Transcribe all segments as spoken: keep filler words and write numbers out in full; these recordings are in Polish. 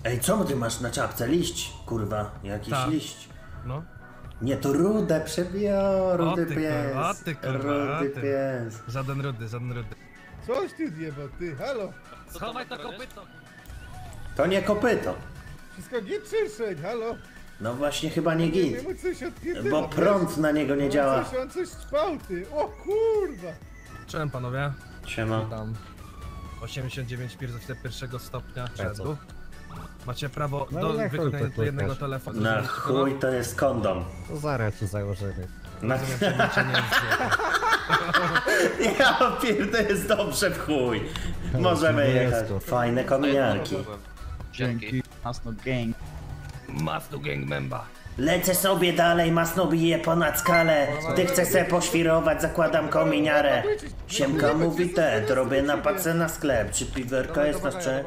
Ej, co ty masz na czapce? Liść, kurwa, jakiś Ta. liść. No. Nie, to rudę przebiorę, rudy O ty, pies. kurwa, o ty, kurwa, o rudy ty. pies. Żaden rudy, żaden rudy. Coś ty jebał, ty, halo. Schowaj to kopyto. To nie kopyto. Wszystko git czyszczeń, halo. No właśnie chyba nie git. Mu coś odpierdala, Bo prąd wiesz? na niego nie On działa. Coś, on coś ćpał, ty. O kurwa. Cześć panowie. Siema. Tam osiemdziesiąt dziewięć pierwiastek pierwszego stopnia szeregu. Macie prawo No do na chuj wykonania to jednego klikasz. telefonu. Na Zrobić chuj to jest kondom. To zaraz ci założymy. Na... Rozumiem, że macie nie jest Ja pierdolę, jest dobrze w chuj. Możemy jechać. Fajne kominiarki. Dzięki. Masno gang. Mastu gang memba. Lecę sobie dalej, masno bije ponad skalę. Gdy chcę se poświrować, zakładam kominiarę. Siemka mówi te, robię na pace na sklep. Czy piwerka jest na szczę?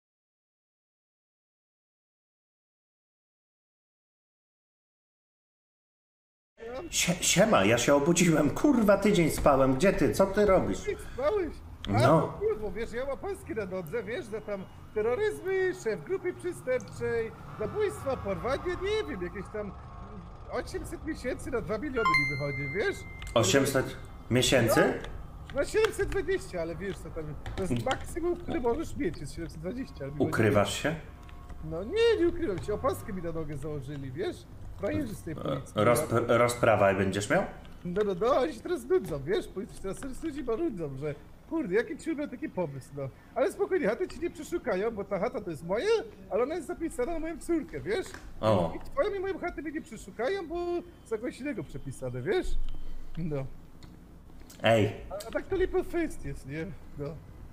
Sie siema, ja się obudziłem. Kurwa, tydzień spałem. Gdzie ty? Co ty robisz? Ty spałeś? A, No. no. Kurwa, wiesz, ja mam Polskę na nodze, wiesz, za tam terroryzmy, szef grupy przestępczej, zabójstwa, porwanie, nie wiem, jakieś tam osiemset miesięcy na dwa miliony mi wychodzi, wiesz? osiemset miesięcy? No siedemset dwadzieścia, ale wiesz co tam, to jest maksimum, który możesz mieć, jest siedemset dwadzieścia. Ale mi Ukrywasz się? chodzi- No nie, nie ukrywam się, opaskę mi na nogę założyli, wiesz? Frajerzy z tej policji. Rozp rozprawa będziesz miał? No, no, no, oni się teraz nudzą, wiesz? Policja teraz teraz ludzi ma nudzą, że kurde, jaki ci miał taki pomysł, no. Ale spokojnie, chaty ci nie przeszukają, bo ta chata to jest moja, ale ona jest zapisana na moją córkę, wiesz? O. I twoją i moją chatę mnie nie przeszukają, bo za kogoś innego przepisane, wiesz? No. Ej, A, a tak to lipo fest jest, nie? No.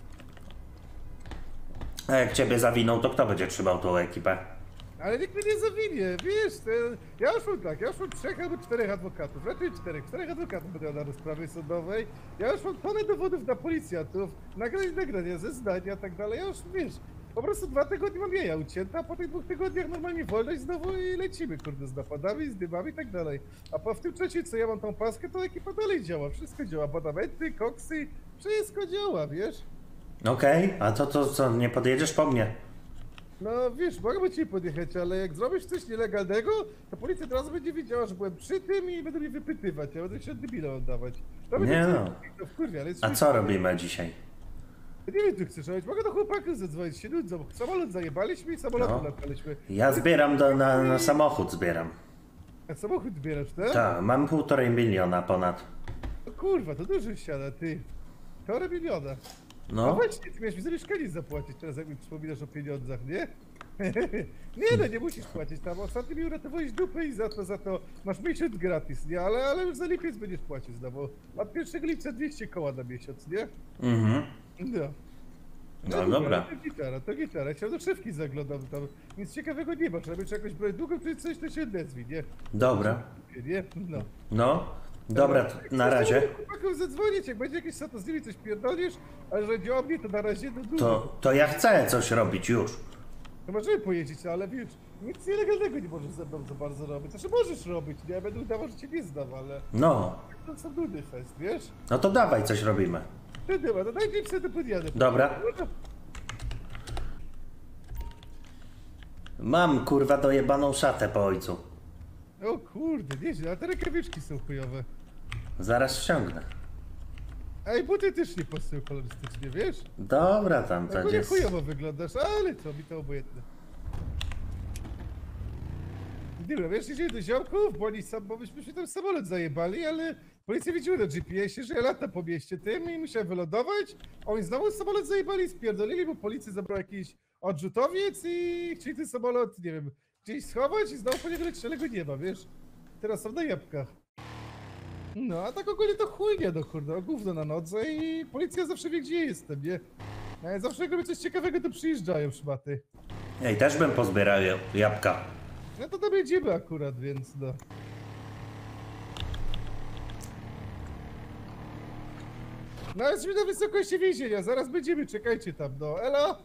a jak ciebie zawinął, to kto będzie trzymał tą ekipę? Ale nikt mnie nie zawinie, wiesz, to, ja już mam tak, ja już mam trzech albo czterech adwokatów, raczej czterech, czterech adwokatów będę miał na rozprawie sądowej, ja już mam tonę dowodów na policjantów, nagrania, nagrania, zeznania i tak dalej, ja już, wiesz, po prostu dwa tygodnie mam jaja ucięte, a po tych dwóch tygodniach normalnie wolność znowu i lecimy, kurde, z napadami, z dymami i tak dalej. A po w tym czasie, co ja mam tą paskę, to ekipa dalej działa, wszystko działa, abonamenty, koksy, wszystko działa, wiesz. Okej, a to, to co, nie podjedziesz po mnie? No wiesz, mogę ci podjechać, ale jak zrobisz coś nielegalnego, to policja od razu będzie wiedziała, że byłem przy tym i będą mnie wypytywać, ja będę się od debila oddawać. To Nie będzie no. to wkurwia, ale A co robimy dzisiaj? Nie wiem, co chcesz robić, mogę do chłopaków zadzwonić, się nudzą, bo samolot zajebaliśmy i samolotu No. lataliśmy. Ja zbieram do, na, na samochód, zbieram. A samochód zbierasz, tak? Tak, mam półtorej miliona ponad. No kurwa, to dużo siada, ty. Półtora miliona. No No, właśnie, ty miałeś mi za mieszkanie zapłacić teraz, jak mi przypominasz o pieniądzach, nie? Nie no, nie musisz płacić tam, ostatnio mi uratowałeś dupę i za to, za to masz miesiąc gratis, nie? Ale, ale już za lipiec będziesz płacić znowu. Od pierwszego lipca dwieście koła na miesiąc, nie? mhm. No. No dobra. To gitara, to gitara, ja do szefki zaglądam tam, nic ciekawego nie ma, trzeba mieć jakąś broń długą, czy coś, to się odezwij, nie? Dobra. Nie? No. No, dobra, to na razie. Chłopakom zadzwonić, jak będzie jakieś co, to z nimi coś pierdolisz, ale że nie o mnie, to na razie no dużo. To, to ja chcę coś robić już. To możemy pojeździć, ale wiesz, nic nielegalnego nie możesz ze mną za bardzo robić. Znaczy możesz robić, nie? Ja będę udawał, że cię nie znam, ale No, to są nudy fest, wiesz? no to dawaj coś robimy. To nie ma, no daj mi to podjadę. Dobra. No, Mam kurwa dojebaną szatę po ojcu. o kurde, nieźle, a te rękawiczki są chujowe. Zaraz ściągnę. Ej, buty też nie pasują kolorystycznie, wiesz? Dobra, tam to Ogólnie jest. chujowo wyglądasz, ale co, mi to obojętne. Dobra, wiesz, idziemy do ziomków, bo oni sam, bo myśmy się tam samolot zajebali, ale policja widziała na G P S ie, że ja latam po mieście tym i musiałem wylądować, a oni znowu samolot zajebali i spierdolili, bo policja zabrała jakiś odrzutowiec i chcieli ten samolot, nie wiem, gdzieś schować i znowu po niego lecieć, ale go nie ma, wiesz? Teraz są na jabłkach. No, a tak ogólnie to chujnie, no kurde, gówno na nodze i policja zawsze wie, gdzie jestem, nie? No, zawsze jak robię coś ciekawego, to przyjeżdżają szmaty. Ej, też bym pozbierał jabłka. No to tam jedziemy akurat, więc no. No jesteśmy na wysokości więzienia, zaraz będziemy, czekajcie tam, no, elo!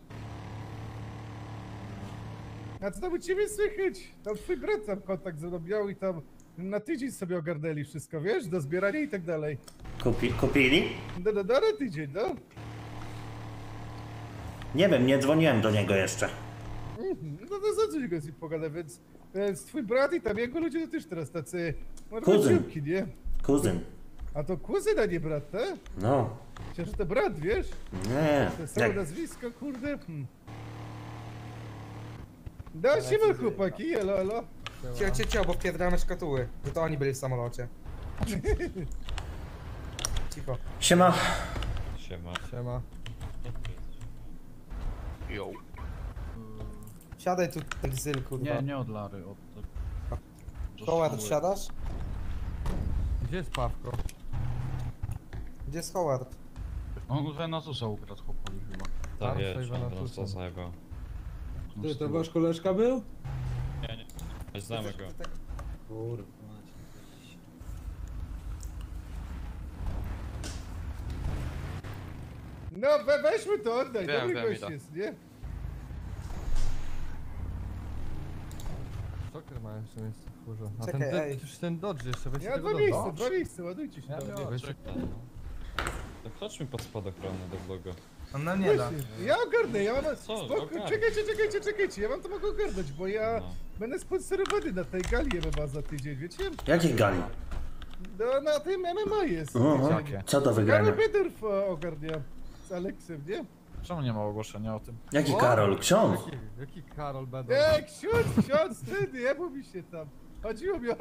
A co tam u ciebie słychać? Tam twój brat tam kontakt ze mną miał i tam na tydzień sobie ogarnęli wszystko, wiesz, do zbierania i tak dalej. Kupi kupili? No, no, no, na tydzień, no. Nie wiem, nie dzwoniłem do niego jeszcze. Mhm, no to za coś go z nim pogada, więc, więc twój brat i tam jego ludzie to też teraz tacy... Kuzyn. marnodziłki, nie? Kuzyn. A to kuzyn, a nie brat, tak? No. Chociaż to brat, wiesz? Nie. To samo Jak... nazwisko, kurde. Hmm. Da się ma chłopaki, elo, elo. Cio, cio, cio, bo wpierdamy szkatuły. Że to oni byli w samolocie. Cicho. Siema. Siema. Siema. Siadaj tu, ten zyl, kurwa. Nie, nie od Lary, od... od Howard, siadasz? Gdzie jest Pawko? Gdzie jest Howard? On tutaj na Zusa ukradł chłopowi chyba. Tak Tam jest, stoi on Wenatusa. prosto zajebał. Ty, to wasz koleżka był? Nie, nie. Weź znamy go. Kurwa. No we, weźmy to, oddaj, Wiem, dobry wiem, gość idę. jest, nie? Co ty ma jeszcze miejsce w kurze? A Czekaj, ten, ten, ej. już ten Dodge jeszcze, weźcie Ja tego dwa Dodge'a. miejsca, dwa miejsca, ładujcie się Ja tam, nie? miałem. Weźcie... To chodźmy pod spadochrony do vloga. No nie da. Właśnie, ja ogarnę, ja mam... Co, Spoko, ogarnij. czekajcie, czekajcie, czekajcie, ja wam to mogę ogarnąć, bo ja No. będę sponsorowany na tej gali M M A za tydzień, wiecie? Jakiej gali? No na tym M M A jest. Aha. tydzień. Co do wygrania? Karol Bedorf ogarnia z Aleksem, nie? Czemu nie ma ogłoszenia o tym? Jaki O! Karol? Ksiądz? Jaki, jaki Karol Bedor? Ej, ksiądz, ksiądz, wtedy, ja mówi się tam. Chodziło mi o...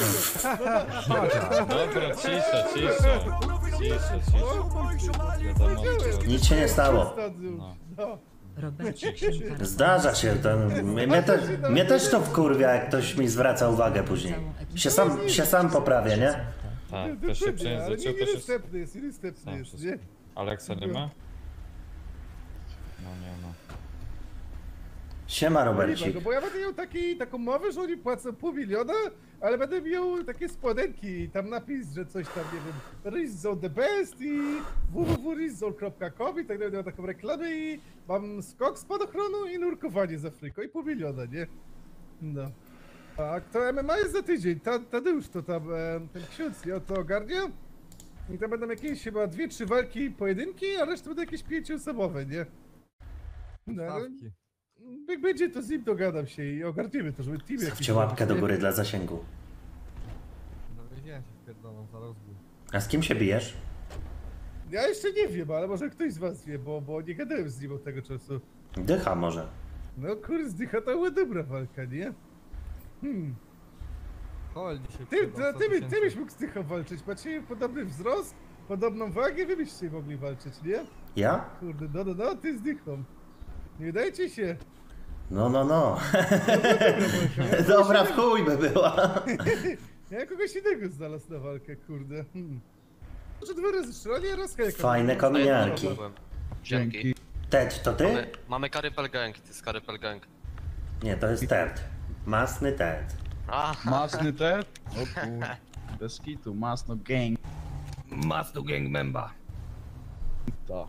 Dobra, cisza, cisza. Cisza, cisza. Wiadomo, co- Nic się nie stało. No. No. Zdarza się, to, mnie, mnie, te, mnie też to wkurwia, jak ktoś mi zwraca uwagę później. Się sam, się sam poprawia, nie? Tak, też się Dokładnie, ale nie, przejęzyczył, też jest... niedostępny jest, niedostępny Sam jest, wszystko. nie? Aleksa nie ma? No nie no. Siema, No, Robercik. bo ja będę miał taki, taką mowę, że oni płacą pół miliona, ale będę miał takie spodenki i tam napis, że coś tam, nie wiem, Rizzo the best i w w w kropka rizzo kropka com i tak dalej, miał taką reklamę i mam skok spadochronu i nurkowanie z Afryką i pół miliona, nie? No. A to M M A jest za tydzień, Ta, Tadeusz to tam, e, ten ksiądz, ja to ogarnia. I tam będą jakieś chyba dwie, trzy walki, pojedynki, a reszta będą jakieś pięcioosobowe, nie? No, ale Stawki. jak będzie, to z nim dogadam się i ogarniemy to, żeby team jakiś... Stawcie łapkę do nie? góry dla zasięgu. Dobra, wiem się wpierdolą, zaraz był. A z kim się bijesz? Ja jeszcze nie wiem, ale może ktoś z was wie, bo, bo nie gadałem z nim od tego czasu. Dycha może. No kurde, zdycha to była dobra walka, nie? Hmm. Chodź dzisiaj Ty, wpierdol, ty, sto ty, ty, tysięcy. byś mógł z dychą walczyć, macie podobny wzrost, podobną wagę, wy byście mogli walczyć, nie? Ja? Kurde, no, no, no, ty z dychą. Nie dajcie się. No, no, no. Ja Dobra, kogoś w chuj by była. innego- Ja kogoś innego znalazł na walkę, kurde. Hmm. Może dwa razy strzelanie, raz hejka. Fajne kominiarki. Dzięki. Ted, to ty? Mamy, mamy Karypel Gang, ty jest Karypel Gang. Nie, to jest Ted. Masny Ted. A, Masny Ted? O kur... Bez kitu, Masno Gang. Mastu gang memba. To.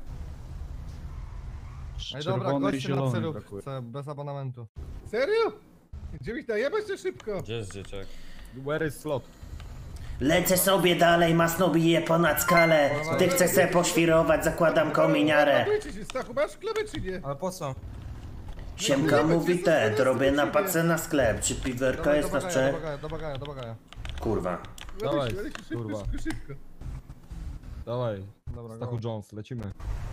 Ej dobra, Czerwony i goście na zielony cyrów brakuje. chcę, bez abonamentu. Serio? Gdzie ich najebać to szybko? Gdzie jest dzieciak? Where is slot? Lecę sobie dalej, masno bije ponad skalę. Ty chcesz se poświrować, zakładam kominiarę. Ładujcie się, Stachu, masz klamę czy nie? Ale po co? Siemka mówi Ted, robię napacę na sklep. Czy piwerka Dawaj, jest do na bagania, do cze... bagania, do bagania, do bagania. Kurwa. Dawaj, Ładujcie, ładujcie, szybko, kurwa. szybko, szybko. Dawaj, Dobra, Stachu go. Jones, lecimy.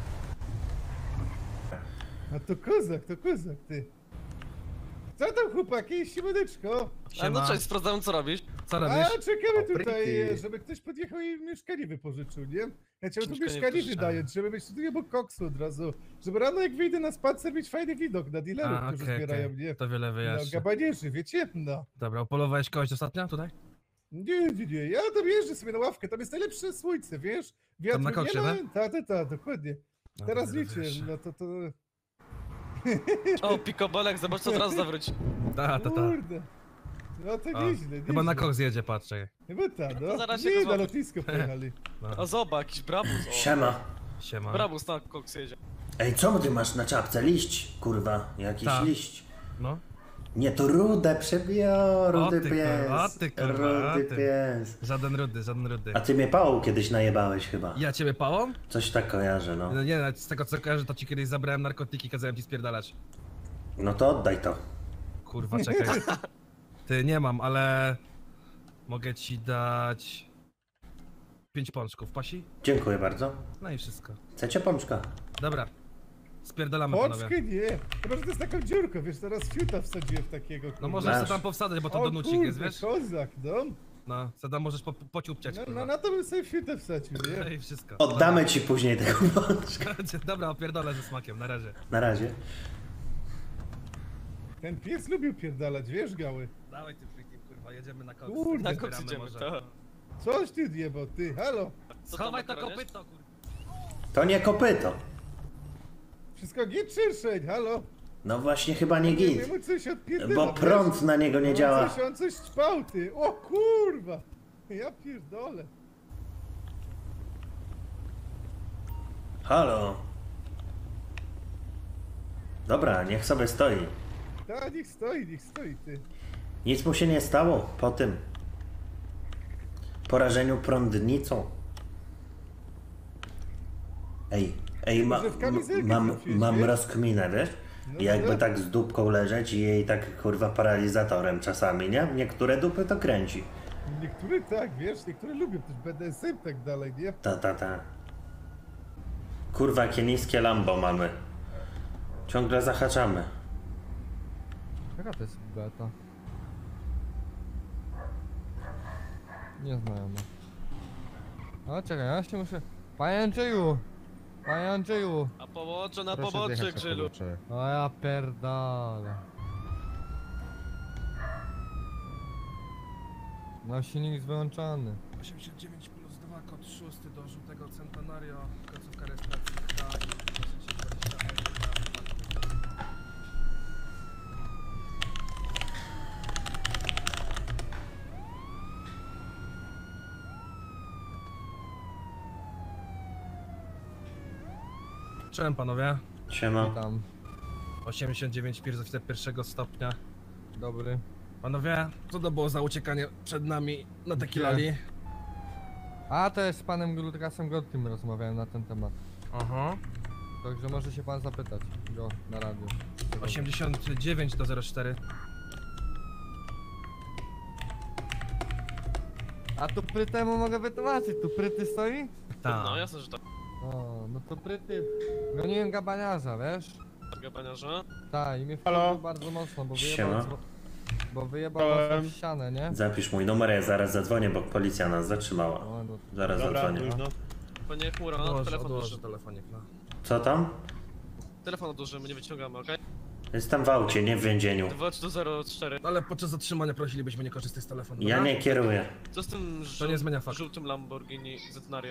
A to kozak, to kozak, ty. Co tam chłopaki, siemodeczko? a no cześć, sprawdzałem co robisz. Co A, robisz? czekamy tutaj, Papryki. e, żeby ktoś podjechał i mieszkanie wypożyczył, nie? Ja chciałem tu Mieszkanie mieszkanie wypożyczalne. wynająć, żeby mieć tutaj obok koksu od razu. Żeby rano jak wyjdę na spacer mieć fajny widok na dealerów, A, którzy okej, zbierają, okej. nie? To wiele No, wyjaśnia. gabanierzy, wiecie? No. Dobra, upolowałeś kogoś ostatnio tutaj? Nie, nie, nie, ja tam jeżdżę sobie na ławkę, tam jest najlepsze słońce, wiesz? Wiatru na koksie, nie ma, tak? ta, ta, ta, dokładnie. No, Teraz to wiele liczę, wyjaśnia. no to to... O, Pikobolek, zobacz co teraz zawróci. Ta, ta, ta. Kurde. No to A, nieźle, nieźle. Chyba na koks jedzie, patrz, czekaj. Chyba ta, no. to zaraz się Nie, go na złapię. lotnisko pojechali. No. O, zobacz, jakiś brabus. O, Siema. Siema. brabus na koks jedzie. Ej, co ty masz na czapce? Liść, kurwa. Jakiś Tak. liść. No. Nie, to rudę przebio, rudy O ty, pies. kurwa, o ty, kurwa, o rudy ty. pies. Żaden rudy, żaden rudy. A ty mnie pałą kiedyś najebałeś chyba. Ja ciebie pałą? Coś tak kojarzę, no. No nie, z tego co kojarzę, to ci kiedyś zabrałem narkotyki, kazałem ci spierdalać. No to oddaj to. Kurwa, czekaj. Ty, nie mam, ale... Mogę ci dać... Pięć pączków, pasi? Dziękuję bardzo. No i wszystko. Chcecie pączka? Dobra. Spierdalamy, panowie. Pączkę nie. Chyba, że to jest taką dziurką, wiesz, teraz fiuta wsadziłem w takiego. No kurwa. możesz Masz. sobie tam powsadzać, bo to O donucik kurde, jest, wiesz? kozak, no. No, co tam możesz po, pociupciać, No, kurwa. no na to bym sobie fiutę wsadził, No nie? i wszystko. Oddamy ci później tego pączka. Dobra, opierdolę ze smakiem, na razie. Na razie. Ten pies lubił pierdalać, wiesz, gały. Dawaj ty free team, kurwa, jedziemy na koks. Kurde. Na Zbieramy koks idziemy, może. tak. Coś ty diebo, ty, halo. Co tam, Schowaj to makaroniesz? kopyto, kurwa. To nie kopyto. Wszystko git czyszczeń, halo. No właśnie chyba nie git. Jemu coś odpierdala, Bo prąd na niego nie wiesz? działa. On coś, on coś ćpał, ty. O kurwa. Ja pierdolę. Halo. Dobra, niech sobie stoi. Ta, niech stoi, niech stoi, ty. Nic mu się nie stało po tym porażeniu prądnicą. Ej, ej, ma, Może w kamizelkę mam, wróciłeś, mam wiesz? rozkminę, wiesz? No, Jakby no. tak z dupką leżeć i jej tak kurwa paralizatorem czasami, nie? Niektóre dupy to kręci. Niektóre tak, wiesz, niektóre lubią też B D S M tak dalej, nie? Ta, ta, ta. Kurwa, jakie niskie Lambo mamy. Ciągle zahaczamy. Jaka to jest beta? Nie znajoma. Ale czekaj, ja się muszę... Panie Andrzeju! Panie Andrzeju! A pobocze na Proszę pobocze, zjechać na Grzylu. pobocze. O ja pierdolę. No silnik jest wyłączony. osiemdziesiąt dziewięć plus dwa, kod szósty do żółtego Centenario, końcówka rejestracji K i dwadzieścia jeden. Cześć panowie. Siema. Witam. osiemdziesiąt dziewięć Piers oficer pierwszego stopnia. Dobry. Panowie, co to było za uciekanie przed nami na Tequilali? A to jest z panem Lutrasem Gottlim rozmawiałem na ten temat. Aha. Także może się pan zapytać go na radiu. osiemdziesiąt dziewięć do zero cztery. A tu prytemu mogę wytłumaczyć, tu pryty stoi? Tak. No jasne, że tak. O, no to pryty. Goniłem gabaniarza, wiesz? Gabaniarze. Tak, i mnie Halo? wkurzył bardzo mocno, bo Siema. wyjebał, bo wyjebał Czołem. mocno w ścianę, nie? Zapisz mój numer, ja zaraz zadzwonię, bo policja nas zatrzymała. O, no, Zaraz zadzwonię. Panie Chmura, Odłożę, telefon odłożę duży. telefonik, no. Co tam? Telefon odłożymy, nie wyciągamy, okej? Jestem w aucie, nie w więzieniu. dwa trzy do zero cztery. Ale podczas zatrzymania prosilibyśmy nie korzystać z telefonu. Ja dobra? nie kieruję. Co z tym To nie zmienia faktu. żółtym Lamborghini Centenario?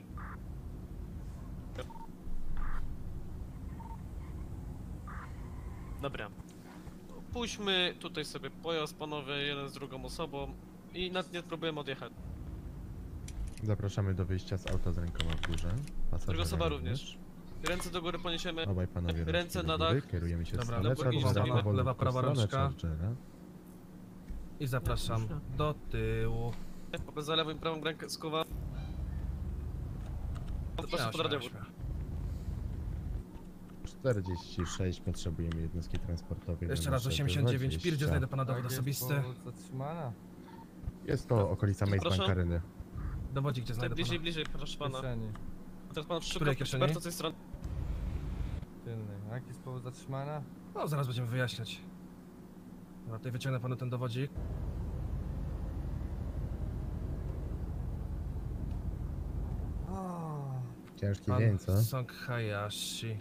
Dobra. Pójdźmy tutaj sobie pojazd, panowie, jeden z drugą osobą i nawet nie próbujemy odjechać. Zapraszamy do wyjścia z auta z rękoma w górze. Pasażera Druga osoba również. Ręce do góry poniesiemy. Obaj panowie Ręce rączki na do góry. dach. Kierujemy się Dobra, w stronę Lamborghini Chargera, stawimy. powolutku Lewa, w prawa stronę rączka. Chargera. I zapraszam do tyłu. Poprzez za lewą i prawą rękę skuwa. Proszę Śmiało, pod radiowód. śmiało, śmiało. czterdzieści sześć potrzebujemy jednostki transportowej. Jeszcze numer raz osiemdziesiąt dziewięć Pier, gdzie dwadzieścia. znajdę pana dowód Tak jest osobisty. powód zatrzymania. Jest to okolica Maze Proszę. Bankaryny. Dowodzik, gdzie Tak znajdę bliżej, pana. bliżej, proszę W pana. kieszeni. Teraz pan szuka Której kieszeni? bardzo tej strony. Tylnej. A jaki jest powód zatrzymania? No, zaraz będziemy wyjaśniać. Dobra, tutaj wyciągnę panu ten dowodzik. O, Ciężki Pan dzień, co? Song Hayashi.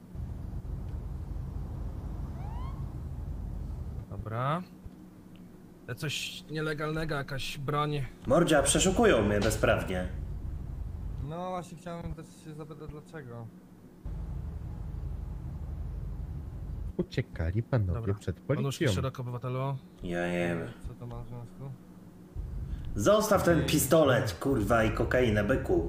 Dobra. E, Coś nielegalnego, jakaś broń. Mordzia, przeszukują mnie bezprawnie. no właśnie chciałem też się zapytać dlaczego. Uciekali panowie Dobra. przed Ponuszki policją. szeroko, obywatelu. Ja jemy. Co to ma w związku? Zostaw ten pistolet, kurwa, i kokainę, byku.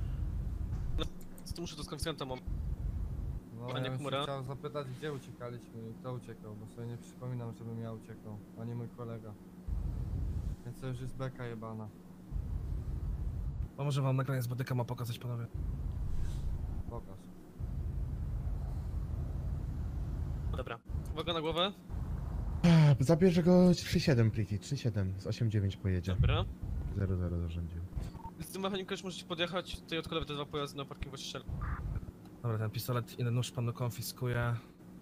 Tu muszę to skonfrontować mam. No Panie ja bym się Chmura? chciał zapytać gdzie uciekaliśmy i kto uciekał, bo sobie nie przypominam żebym ja uciekał, ani mój kolega. Więc to już jest beka jebana. Pomoże wam nagranie z bodyka pokazać, panowie. Pokaż. Dobra. Uwaga na głowę. Zabierze go trzy siedem, Pretty, trzy siedem, z osiem dziewięć pojedzie. Dobra. zero zero zarządził. Z tym mechanikiem już możecie podjechać, tutaj odkładamy te dwa pojazdy na parkingu strzel. Dobra, ten pistolet i nóż panu konfiskuje.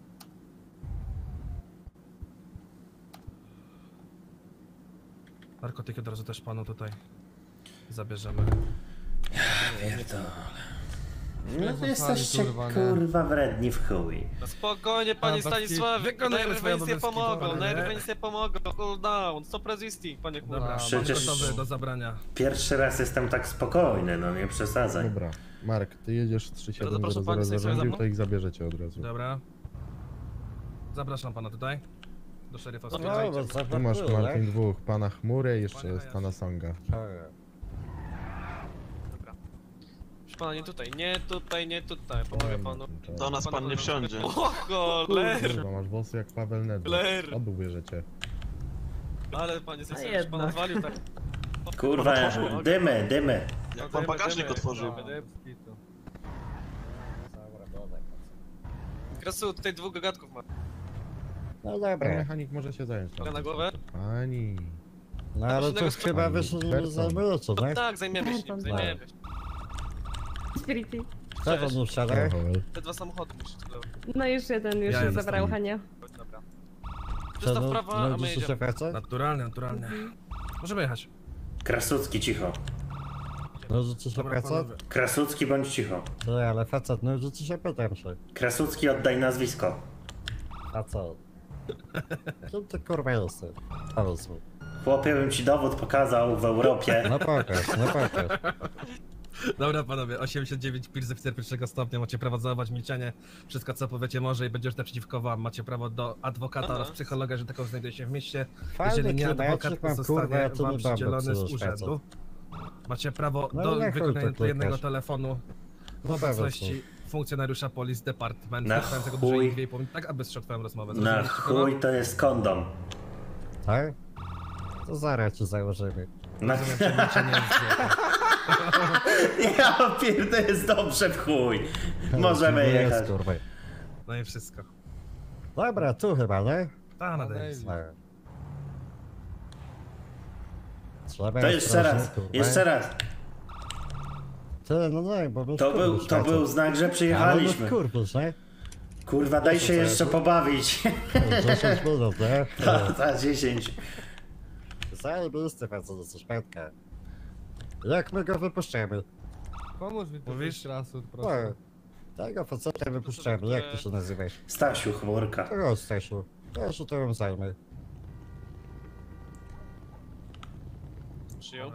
Narkotyki od razu też panu tutaj zabierzemy. Pierdolę. No Śmiech to wam jesteście pali, kurwa, nie? kurwa wredni w chuj. No spokojnie, panie Obowiązki- Stanisławie, wykonujemy nerwy swoje nic nie obowiązki, pomogą, panie. nerwy nic nie pomogą, cool down, stop resisting, panie kurwa. Dobra, Przecież- mamy gotowy do zabrania. Pierwszy raz jestem tak spokojny, no nie przesadzaj. Dobra, Mark, ty jedziesz trzy siedem zapraszam zero pani zero sobie zarządził, za to ich zabierzecie od razu. Dobra. Zapraszam pana tutaj. Do szeryfa No, Stevena. Tu masz Martin dwóch, pana Chmurę i jeszcze Panie jest pana Songa. Proszę pana, nie tutaj, nie tutaj, nie tutaj, pomogę panu. Do nas pan nie wsiądzie. O cholera, Kurwa, masz włosy jak Paweł Nedvěd. Cholera. Obu bierzecie. ale panie Stanisławie, już pan odwalił tak. Kurwa, dymy, dymy. Jak pan bagażnik Dymy, otworzył. dymy. Bez kitu. Krasu, tutaj dwóch gagatków ma. No Pan dobra. mechanik może się zająć. Uwaga na głowę. Pani. No ale to Żadnego chyba spoko- wy się nie Berton. zajmujecie, No nie? tak, zajmiemy się nim, zajmiemy się. Spirity. Kto wam nie wsiada? Te dwa samochody musisz tylko. No już jeden, już Ja jestem. zabrał Hania. Dobra. Co, Przystaw no, prawa, a my nudzicie się jedziemy. pracę? Naturalnie, naturalnie. Możemy jechać. Krasucki, cicho. Nudzicie się Dobra, pracę? panowie. Krasucki, bądź cicho. Ty, ale facet, nudzicie się, pytam się. Krasucki, oddaj nazwisko. A co? Kim ty kurwa jesteś? Powiedz mi. Chłopie, bym ci dowód pokazał w Europie. No pokaż, no pokaż. Dobra panowie, osiemdziesiąt dziewięć P I R z oficer pierwszego stopnia, macie prawo zachować milczenie. Wszystko co powiecie może i będzie już przeciwko wam. Macie prawo do adwokata Aha. oraz psychologa, że taką znajduje się w mieście. Fajny Jeżeli nie klimacik adwokat, to mam, kurwa, zostanie ja tu wam nie dam przydzielony z psuć urzędu. Macie prawo No do i na chuj wykonania to tylko jednego klikasz. telefonu w No obecności funkcjonariusza Police Department, Na trwającego chuj. dłużej niż dwie i pół minuty, tak aby strzał twoją rozmowę. Na Zrozumieliście, panowie? chuj to jest kondom. Tak? To zaraz ci założymy. Na... Rozumiem, że milczenie jest złe. Ja pierdolę, jest dobrze w chuj. Możemy Nie jest, jechać. kurwa. No i wszystko. Dobra, tu chyba, nie? Ta na Davis. Davis. Tak. Trzeba To jeszcze ostrożnie, raz, kurwa. jeszcze raz. Ty, no nie, bo my To był, to był znak, że przyjechaliśmy. Kurwisz, nie? Kurwa, daj się jeszcze pobawić. dziesięć minut, nie? Ta, ta dziesięć. Zajebisty facet, jesteś pętka. Jak my go wypuszczamy? Pomóż mi tu Mówisz? Krasut, No, proszę. tego faceta wypuszczamy, jak ty się nazywasz? Stasiu, chmurka. Tego Stasiu, ja się tym zajmę. Przyjął.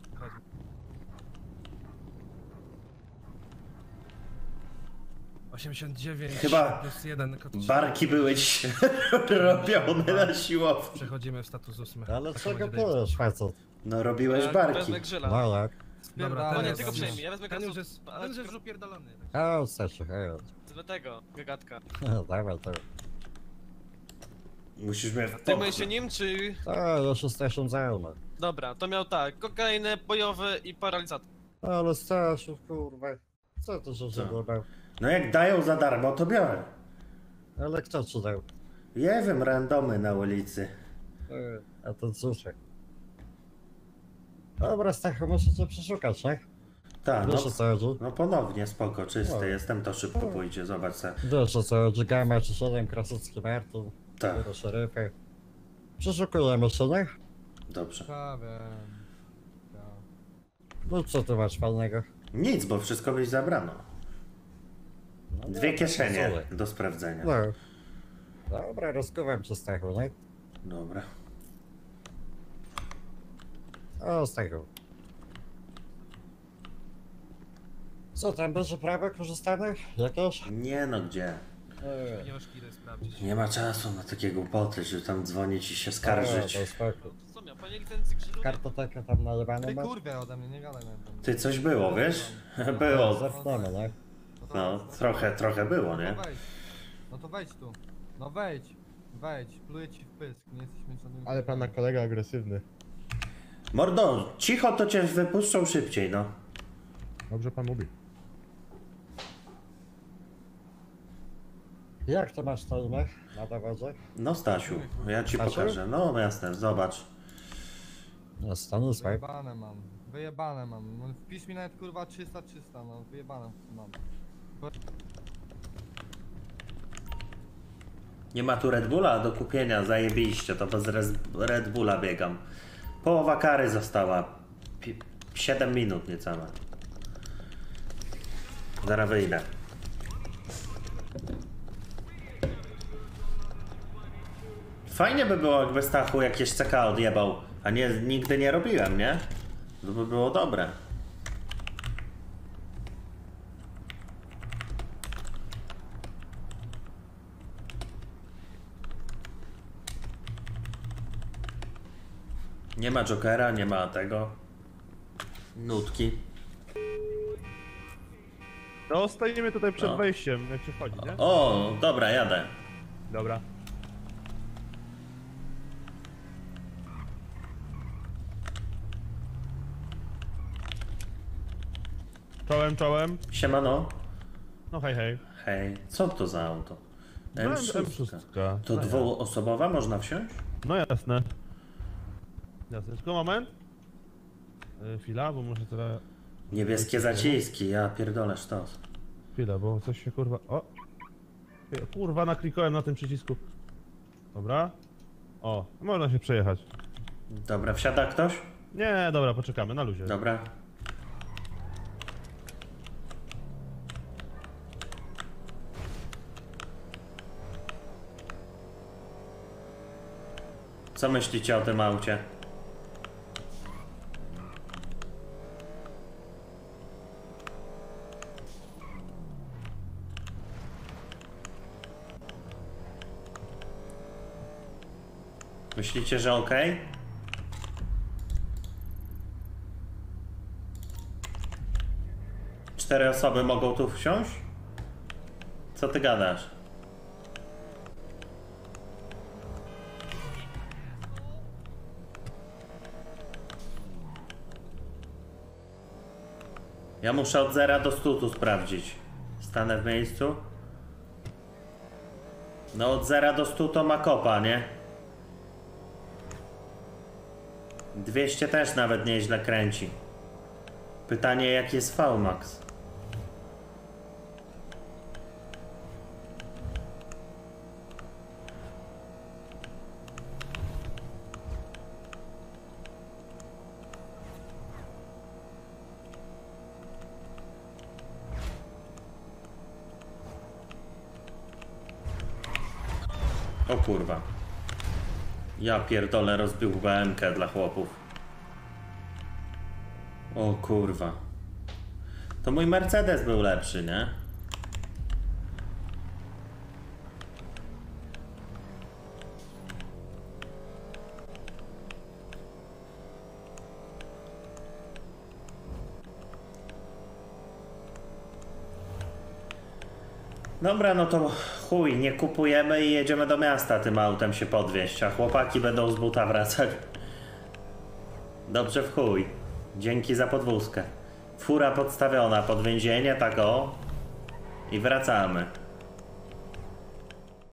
osiemdziesiąt dziewięć Chyba plus jeden. Barki były ci robione na siłowni. Przechodzimy w status ósmy. Ale Tak czego będzie Davis. pijesz, facet? No robiłeś Ja barki. Wezmę grzyla. No jak? Dobra, Spierdalaj, Panie, teraz tylko już- przejmij, ja wezmę Ten już krasut. jest, ten już jest upierdolony. A, Stasiu, hej. Wezmę tego, gagatka. Dawaj to. Musisz mnie Zajmuję się wpopchnąć. nim, czy... A, ja się Stasią zajmę. Dobra, to miał tak, kokainę, bojowy i paralizator. Ale Stasiu, kurwa. Co to się zaglądał? No jak dają za darmo, to biorę. Ale kto ci dał? Nie wiem, randomy na ulicy. E, A to cóż. Dobra, Stachu, muszę cię przeszukać, nie? Tak, no, Wiesz o co chodzi? no ponownie, spoko, czysty No. jestem, to szybko pójdzie, zobacz se. Wiesz o co chodzi? Gama czy siedem, Krasocki Martin. Tak, Biuro szeryfy. Przeszukujemy się, nie? dobrze. Ja wiem. Ja. No co ty masz fajnego? Nic, bo wszystko byś zabrano. No, Dwie nie, kieszenie co do sprawdzenia. ty? No. Dobra, rozkuwam cię, Stachu, nie? Dobra. O, Stachu. Co tam, będzie prawo korzystane? Jakieś? Nie no, gdzie? E, Pieniążki idę sprawdzić. Nie ma czasu na takie głupoty, że tam dzwonić i się skarżyć. o, to spoko. Co miał, panie licencji grzylu? Kartotekę tam nalewane Ty masz? kurwia ode mnie, nie gadaj na tym. Ty, coś było, wiesz? Było. Zerknemy, nie? No, trochę, trochę było, nie? No wejdź. No to wejdź tu. No wejdź. Wejdź. Pluję ci w pysk. Nie jesteśmy żadnym... Ale pana kolega agresywny. Mordo, cicho to cię wypuszczą szybciej, no. Dobrze pan mówi. Jak to masz to imię? Na dowodzie? No Stasiu, ja ci Stasiu? pokażę. No jasne, zobacz. No Stanisław. Wyjebane mam, wyjebane mam. No, wpisz mi nawet kurwa trzysta trzysta, no wyjebane mam. Nie ma tu Red Bulla do kupienia, zajebiście, to bez Res- Red Bulla biegam. Połowa kary została. Pi- siedem minut niecałe. Zaraz wyjdę. Fajnie by było, jakby Stachu jakieś C K odjebał, a nie, nigdy nie robiłem, nie? To by było dobre. Nie ma Jokera, nie ma tego. Nutki. No, stoimy tutaj przed No. wejściem, jak się wchodzi, nie? O, dobra, jadę. Dobra. Czołem, czołem. Siemano. No hej, hej. Hej, co to za auto? No, M M sześć. szóst. To No, dwuosobowa, można wsiąść? no jasne. Jasne, tylko moment. Yy, chwila, bo może teraz... Niebieskie zaciski, ja pierdolę sztos. Chwila, bo coś się kurwa... O! Chwila, kurwa, naklikałem na tym przycisku. Dobra. O, można się przejechać. Dobra, wsiada ktoś? Nie, dobra, poczekamy, na luzie. Dobra. Co myślicie o tym aucie? Myślicie, że ok? Cztery osoby mogą tu wsiąść? Co ty gadasz? Ja muszę od zera do stu tu sprawdzić. Stanę w miejscu. No od zera do stu to ma kopa, nie? dwieście też nawet nieźle kręci. Pytanie, jaki jest V max? O kurwa. Ja pierdolę, rozbił B M K dla chłopów. O kurwa. To mój Mercedes był lepszy, nie? Dobra, no to chuj, nie kupujemy i jedziemy do miasta tym autem się podwieźć, a chłopaki będą z buta wracać. Dobrze w chuj. Dzięki za podwózkę. Fura podstawiona pod więzienie, tak o. I wracamy.